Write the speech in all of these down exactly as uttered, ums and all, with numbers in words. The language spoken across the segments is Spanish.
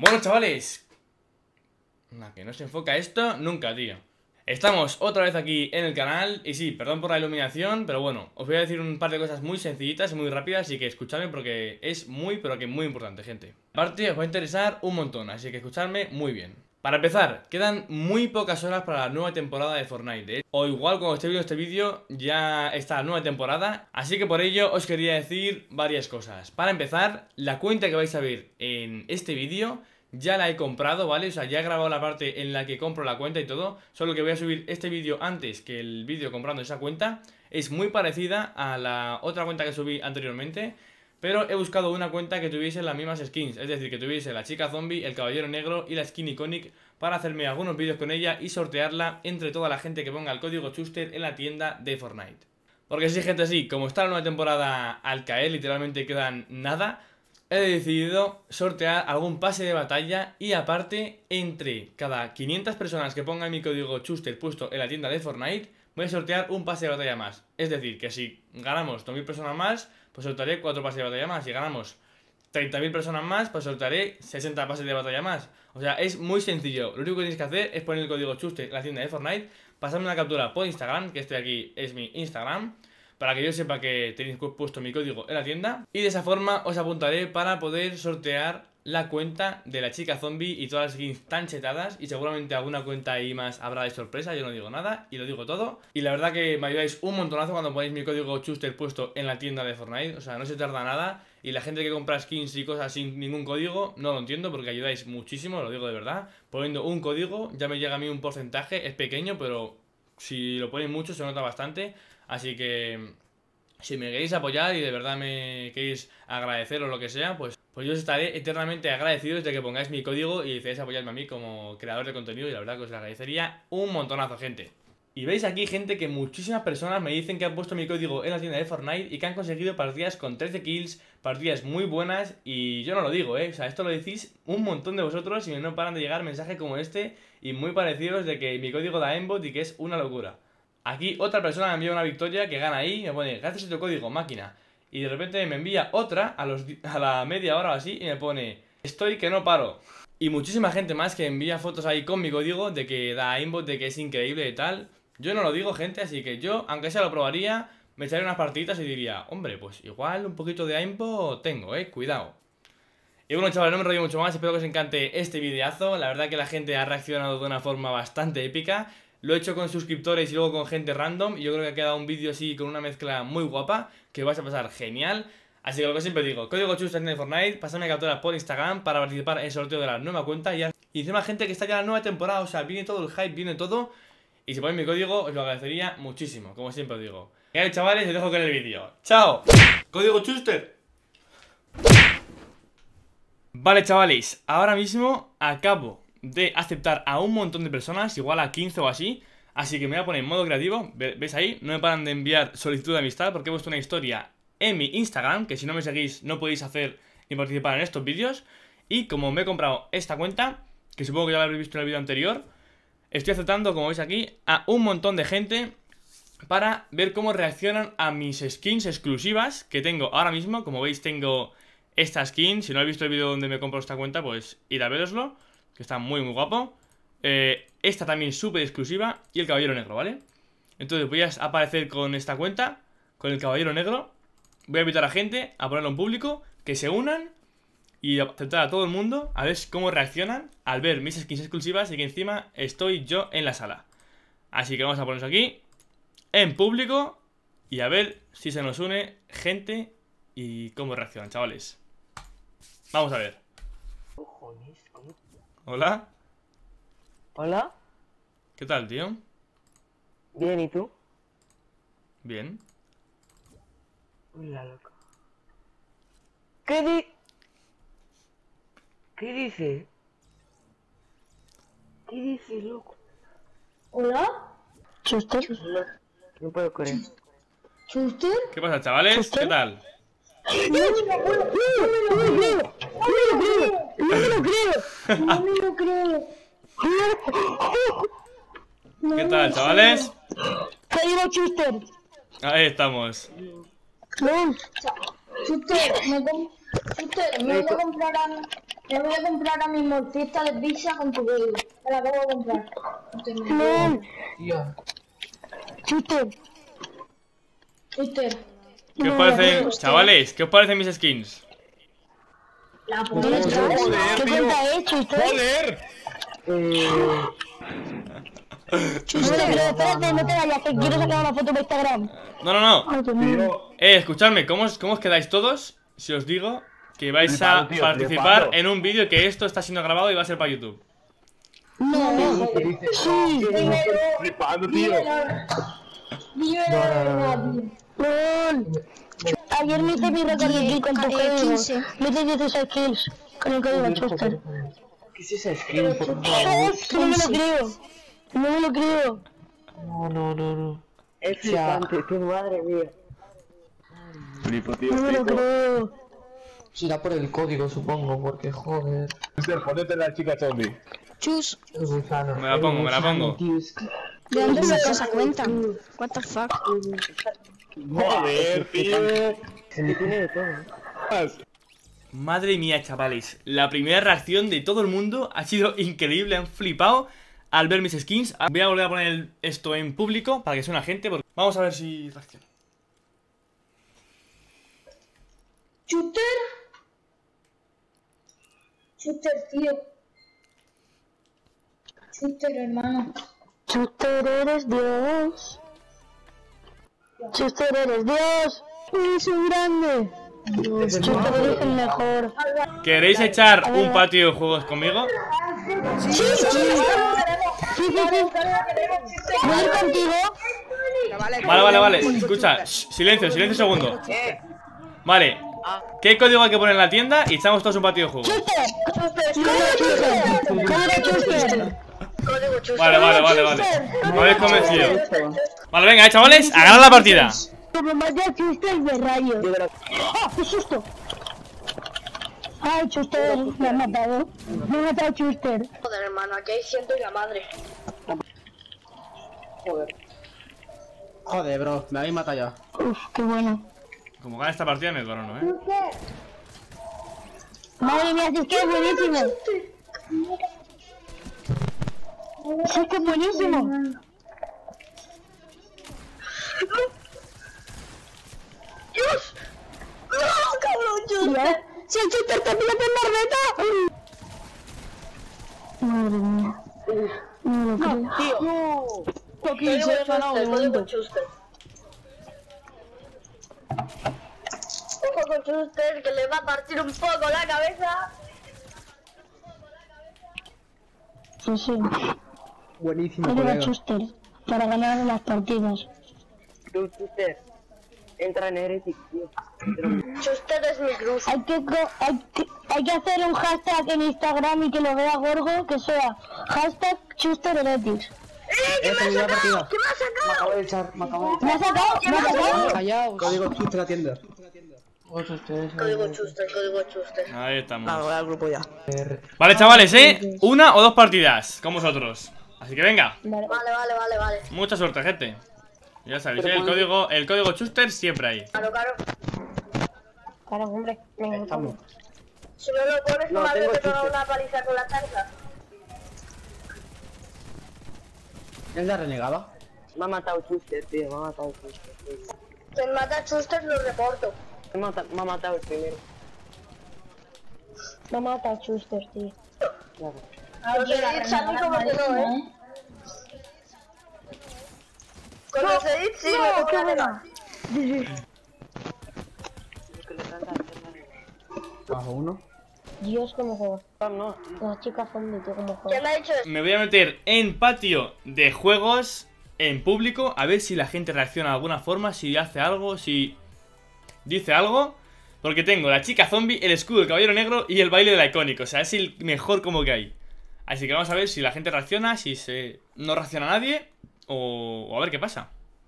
Bueno, chavales, nah, que no se enfoca esto nunca, tío. Estamos otra vez aquí en el canal. Y sí, perdón por la iluminación, pero bueno, os voy a decir un par de cosas muy sencillitas y muy rápidas. Así que escuchadme porque es muy, pero que muy importante, gente. Aparte os va a interesar un montón, así que escuchadme muy bien. Para empezar, quedan muy pocas horas para la nueva temporada de Fortnite, ¿eh? O igual cuando esté viendo este vídeo ya está la nueva temporada. Así que por ello os quería decir varias cosas. Para empezar, la cuenta que vais a ver en este vídeo ya la he comprado, ¿vale? O sea, ya he grabado la parte en la que compro la cuenta y todo. Solo que voy a subir este vídeo antes que el vídeo comprando esa cuenta. Es muy parecida a la otra cuenta que subí anteriormente, pero he buscado una cuenta que tuviese las mismas skins. Es decir, que tuviese la chica zombie, el caballero negro y la skin iconic, para hacerme algunos vídeos con ella y sortearla entre toda la gente que ponga el código Chuster en la tienda de Fortnite. Porque sí, gente, así, como está la nueva temporada al caer, literalmente quedan nada, he decidido sortear algún pase de batalla. Y aparte, entre cada quinientas personas que pongan mi código Chuster puesto en la tienda de Fortnite, voy a sortear un pase de batalla más. Es decir, que si ganamos dos mil personas más, pues sortearé cuatro pases de batalla más. Si ganamos treinta mil personas más, pues sortearé sesenta pases de batalla más. O sea, es muy sencillo. Lo único que tenéis que hacer es poner el código Chuster en la tienda de Fortnite, pasarme una captura por Instagram, que este de aquí es mi Instagram, para que yo sepa que tenéis puesto mi código en la tienda. Y de esa forma os apuntaré para poder sortear la cuenta de la chica zombie y todas las skins tan chetadas. Y seguramente alguna cuenta ahí más habrá de sorpresa. Yo no digo nada y lo digo todo. Y la verdad que me ayudáis un montonazo cuando ponéis mi código Chuster puesto en la tienda de Fortnite. O sea, no se tarda nada. Y la gente que compra skins y cosas sin ningún código, no lo entiendo, porque ayudáis muchísimo, lo digo de verdad. Poniendo un código ya me llega a mí un porcentaje. Es pequeño, pero si lo ponéis mucho se nota bastante. Así que si me queréis apoyar y de verdad me queréis agradecer o lo que sea, pues, pues yo os estaré eternamente agradecido desde que pongáis mi código y decidáis apoyarme a mí como creador de contenido. Y la verdad que os lo agradecería un montonazo, gente. Y veis aquí, gente, que muchísimas personas me dicen que han puesto mi código en la tienda de Fortnite y que han conseguido partidas con trece kills, partidas muy buenas. Y yo no lo digo, eh, o sea, esto lo decís un montón de vosotros y no paran de llegar mensajes como este y muy parecidos de que mi código da aimbot y que es una locura. Aquí otra persona me envía una victoria que gana ahí, me pone gracias a tu código, máquina. Y de repente me envía otra a, los, a la media hora o así y me pone estoy que no paro. Y muchísima gente más que envía fotos ahí con mi código de que da aimbot, de que es increíble y tal. Yo no lo digo, gente, así que yo, aunque sea lo probaría, me echaría unas partiditas y diría, hombre, pues igual un poquito de aimbot tengo, eh, cuidado. Y bueno, chavales, no me enrollo mucho más, espero que os encante este videazo. La verdad que la gente ha reaccionado de una forma bastante épica. Lo he hecho con suscriptores y luego con gente random. Y yo creo que ha quedado un vídeo así con una mezcla muy guapa, que vais a pasar genial. Así que lo que siempre digo, código Chuster en Fortnite, pasadme capturas por Instagram para participar en el sorteo de la nueva cuenta. Y encima, gente, que está ya la nueva temporada, o sea, viene todo el hype, viene todo. Y si ponéis mi código, os lo agradecería muchísimo, como siempre os digo. Y ahí, chavales, os dejo con el vídeo. ¡Chao! ¡Código Chuster! Vale, chavales, ahora mismo acabo de aceptar a un montón de personas, igual a quince o así. Así que me voy a poner en modo creativo. ¿Veis ahí? No me paran de enviar solicitud de amistad porque he puesto una historia en mi Instagram, que si no me seguís no podéis hacer ni participar en estos vídeos. Y como me he comprado esta cuenta, que supongo que ya la habréis visto en el vídeo anterior, estoy aceptando, como veis aquí, a un montón de gente para ver cómo reaccionan a mis skins exclusivas que tengo ahora mismo. Como veis, tengo esta skin. Si no habéis visto el vídeo donde me compro esta cuenta, pues id a veroslo, que está muy muy guapo. eh, Esta también súper exclusiva. Y el caballero negro, ¿vale? Entonces voy a aparecer con esta cuenta, con el caballero negro. Voy a invitar a gente a ponerlo en público, que se unan y aceptar a todo el mundo a ver cómo reaccionan al ver mis skins exclusivas y que encima estoy yo en la sala. Así que vamos a ponernos aquí en público y a ver si se nos une gente y cómo reaccionan, chavales. Vamos a ver. Hola. Hola. ¿Qué tal, tío? Bien, ¿y tú? Bien. Hola, loco. ¿Qué di... ¿Qué dices? ¿Qué dices, loco? ¿Hola? ¿Chuster? No puedo creer. ¿Chuster? ¿Qué pasa, chavales? ¿Chuster? ¿Qué tal? No me lo creo, no me lo creo, no me lo creo. No ¿Qué me tal, lo chavales? creo. Digo Chuster. Ahí estamos. Ven. Chuster, me com... Chuster, me voy a comprar a... Me voy a comprar ahora mismo fiesta de pizza con tu código. Me la acabo de comprar. No. Tío. Chuster. Twitter. ¿Qué os parecen, chavales? ¿Qué os parecen mis skins? La Joder, puta. ¿Qué tío. cuenta es, Chuster? ¡Joder! Eh... No me lo creo, espérate, no te vayas, que quiero sacar una foto para Instagram. No, no, no. Ay, Dios mío. Tío. Eh, escuchadme, ¿cómo os, cómo os quedáis todos si os digo que vais a Flipando, tío, participar flipando. en un vídeo que esto está siendo grabado y va a ser para YouTube? No, ¿Qué dices? sí. Flipando, tío. LOL. Ayer me hice mi récord de kill con tu Eh, juego. quince. Me hice dieciséis kills con el código Chuster. ¿Qué es esa skin, por favor? No me lo creo. No me lo creo. No, no, no, no. Es flipante, tu madre mía. Flipo, tío, No me lo flipo. creo. Será por el código, supongo, porque joder. Mister, ponete la chica zombie. Chus, El gusano. Me la pongo, me la pongo. Tío, es que... ¿de dónde sacas esa cuenta? What the fuck? Joder, tío. Se me tiene de todo. Madre mía, chavales. La primera reacción de todo el mundo ha sido increíble. Han flipado al ver mis skins. Voy a volver a poner el- esto en público para que suene la gente. Porque... Vamos a ver si reacciona. Shooter. Shooter, tío. Shooter, hermano. Chuster, eres Dios. Chuster, eres Dios. Eres un grande. Chuster, eres el mejor. ¿Queréis echar un patio de juegos conmigo? Sí, sí, sí. Sí, sí, sí. ¿Voy a ir contigo? Vale, vale, vale. Escucha, shh, silencio, silencio un segundo. Vale. ¿Qué código hay que poner en la tienda? Y echamos todos un patio de juegos. Chuster. Chuster. Chuster. Código Chuster. Vale, vale, vale, vale. Me habéis convencido. Vale, venga, eh, chavales, a ganar la partida. Como mate a Chuster de rayos. ¡Ah, qué susto! Ay, Chuster, me ha matado. Me ha matado Chuster. Joder, hermano, aquí hay ciento y la madre. Joder, bro, me habéis matado ya. Uf, qué bueno. Como gana esta partida me corono, eh. Madre mía, si es que es buenísimo. Si es que es buenísimo. ¡Dios! ¡No, cabrón, Chuster! ¡Si el Chuster te pilla por la reta! Madre mía. No me lo creo. Tío. Porque se ha ganado de momento. Chuster. Ojo con Chuster, que le va a partir un poco la cabeza. Sí, sí. Buenísimo, Código colega. Chuster. Para ganar las partidas. Tú, Chuster, entra en Heretic, tío. Chuster es mi cruz. Hay que, co- hay, que, hay que hacer un hashtag en Instagram y que lo vea Gorgo, que sea hashtag Chuster Heretics. Eh, terminé la partida. ¿Qué me ha sacado? Me acabo de echar, me acabo de echar. ¿Me ha sacado? ¿Me ha sacado? Callaos. Código Chuster la tienda. Código Chuster, código Chuster. Ahí estamos. voy al grupo ya. Vale, chavales, eh. Una o dos partidas con vosotros. Así que venga. Vale, vale, vale, vale. Mucha suerte, gente. Ya sabéis, eh, el código, el código Chuster siempre ahí. Claro, claro. Claro, hombre. Venga, Estamos. Si no lo pones, No, una vez tengo te pega Chuster. una paliza con la chancla. ¿Es la renegada? Me ha matado Chuster, tío, me ha matado Chuster. tío. Quien mata a Chuster lo reporto. Me ha mata- me ha matado el primero. Me mata Chuster, tío. Claro. Los edits salen como que no, ¿eh? Con los edits sí, me No, qué pongo la buena. Bajo uno. Dios, cómo juega. No, no, La chica zombie, tío, cómo ¿Quién juega. me ha dicho eso? Me voy a meter en patio de juegos en público a ver si la gente reacciona de alguna forma, si hace algo, si dice algo. Porque tengo la chica zombie, el escudo del caballero negro y el baile de la icónica. O sea, es el mejor como que hay. Así que vamos a ver si la gente reacciona, si se no reacciona nadie o, o a ver qué pasa.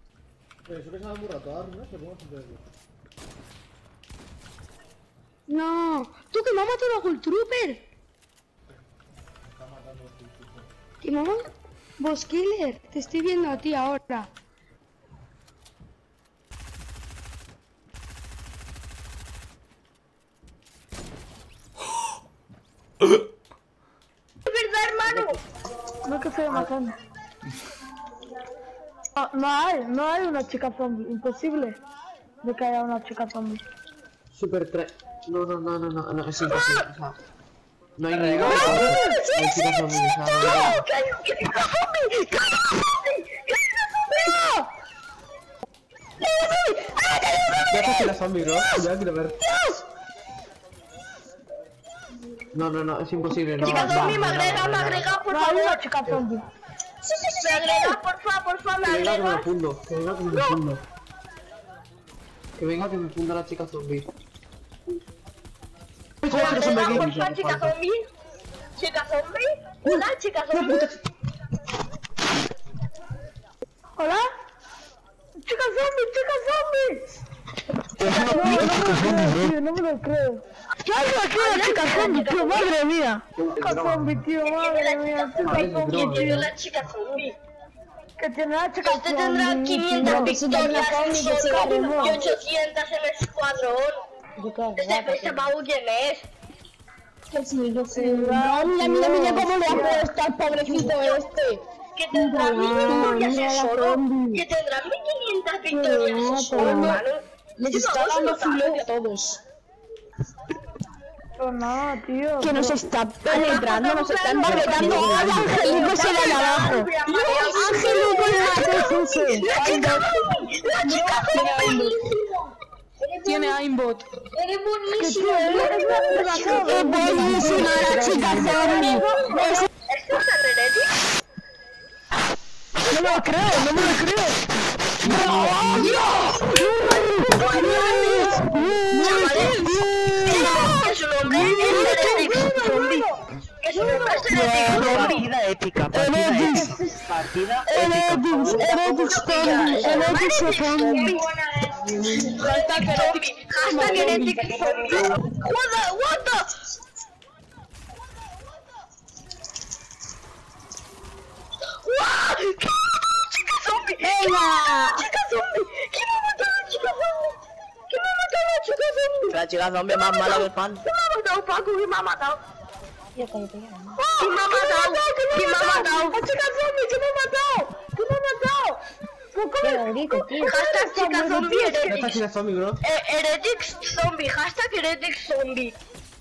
No, tú que me has matado a Gold Trooper. Que me has matado. Vos Killer, te estoy viendo a ti ahora. No es que sea bacana. No, no hay, no hay una chica zombie. Imposible de que haya una chica zombie. Super tre... No, no, no, no, no, no, es imposible, o sea... No hay ninguna... ¡Sí, hay sí, chicas sí! zombies, o sea, no, ¡No! ¡Que hay una chica zombie! ¡Que hay una zombie! ¡Que hay una zombie! ¡Ah, que hay una zombie! ya casi la zombie, ¿no? Ya quiero ver. ¡Dios! No, no, no, es imposible, no. Chica no, zombie, me no, no, agrega, no, me no. agrega, por No hay favor. una chica zombie. Sí, sí, sí, me agrega, porfa, porfa, me Que venga que me agrega. fundo, que venga que me fundo. Que venga que me funda la chica zombie. Me agrega, porfa, chica zombie. Chica zombie. Una chica zombie. ¿Hola? ¡Chica zombie! ¡Chica zombie! No, no me lo creo, tío, no me lo creo. ¡Ya me lo creo, chica zombie, tío! ¡Madre mía! Chica zombie, tío, madre mía, chica zombie, ¿Quién tiene tío. una chica zombie? Que tiene la chica Usted zombie. tendrá quinientas victorias solo no. y ochocientas en el escuadrón. Este este baúl quién es. Mira, mira, mira cómo le ha puesto al pobrecito este. Que tendrá mil victorias en solo. Que tendrá mil quinientas victorias en solo, hermano. Les está dando su a todos. Pero nada, tío. Que nos está penetrando, nos está embarretando. ¡Ay, Angelico se de abajo! ¡Angelico le ese! ¡La chica zombie! ¡La chica zombie! Tiene aimbot. ¡Eres buenísimo! ¡Es buenísima la chica zombie! ¿Esto está en Reddit? No me lo creo, no me lo creo. Que su nombre es Heretic Zombie. Que su nombre es Heretic Zombie. Partida épica, partida épica. Partida épica. Heretic zombie, Heretic zombie. Hashtag Heretic Hashtag Heretic Zombie. What the, what the? ¡Wow! ¿Qué? ¡Chica zombie! ¡Venga! ¡Chica zombie! ¿Quién me ha matado a la chica zombie? ¿Quién me ha matado a la chica zombie? La chica zombie más mala que el pan. ¿Quién me ha matado, Paco? ¿Quién me ha matado? ¿Quién me ha matado? ¿Quién me ha matado? ¡La chica zombie! ¿Quién me ha matado? ¿Quién me ha matado? Hashtag chica zombie Esta heretic. chica zombie, bro. Eh, Heretic zombie. Hashtag Heretic zombie.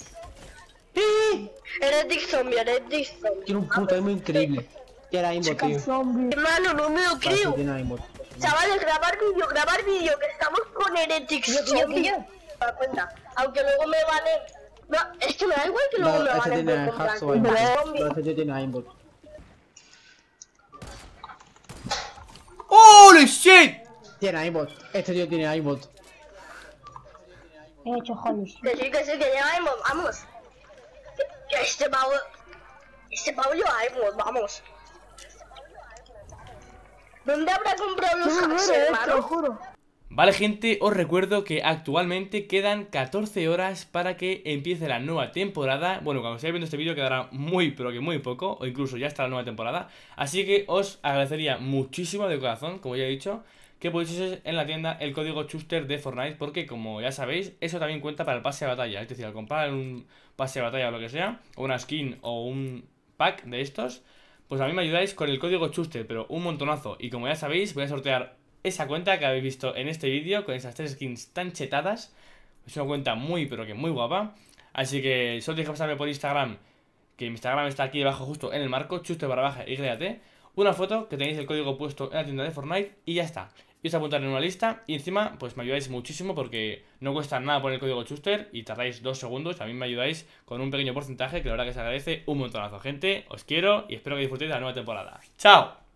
Heretic zombie, Heretic zombie. Tiene un puto aimo increíble. Tiene aimbot, tío. Zombie. Hermano, no me lo creo. Tiene aimbot. Chavales, grabar vídeo, grabar vídeo, que estamos con Heretic zombie. Me da cuenta. Aunque luego me vale. No, es que me da igual que luego No, me este vale tiene por comprar hacks o aimbot. zombie. No, este tío tiene aimbot. ¡Holy shit! Tiene aimbot. Este tío tiene aimbot. Que sí, que sí, que llevamos, vamos. Que, que este baúl. Este baúl llevamos, vamos. ¿Dónde habrá comprado los No me hacks, muero, eh, te lo hermano? juro. Vale, gente, os recuerdo que actualmente quedan catorce horas para que empiece la nueva temporada. Bueno, cuando estéis viendo este vídeo quedará muy, pero que muy poco, o incluso ya está la nueva temporada. Así que os agradecería muchísimo de corazón, como ya he dicho, que pusieseis en la tienda el código Chuster de Fortnite, porque como ya sabéis, eso también cuenta para el pase de batalla. Es decir, al comprar un pase de batalla o lo que sea, o una skin o un pack de estos, pues a mí me ayudáis con el código Chuster, pero un montonazo. Y como ya sabéis, voy a sortear esa cuenta que habéis visto en este vídeo, con esas tres skins tan chetadas. Es una cuenta muy, pero que muy guapa. Así que solo tenéis que pasarme por Instagram, que mi Instagram está aquí debajo justo en el marco, Chuster barra baja Y T. Una foto que tenéis el código puesto en la tienda de Fortnite y ya está. Y os apuntaré en una lista y encima pues me ayudáis muchísimo porque no cuesta nada poner el código Chuster y tardáis dos segundos. A mí me ayudáis con un pequeño porcentaje que la verdad que se agradece un montonazo. Gente, os quiero y espero que disfrutéis de la nueva temporada. ¡Chao!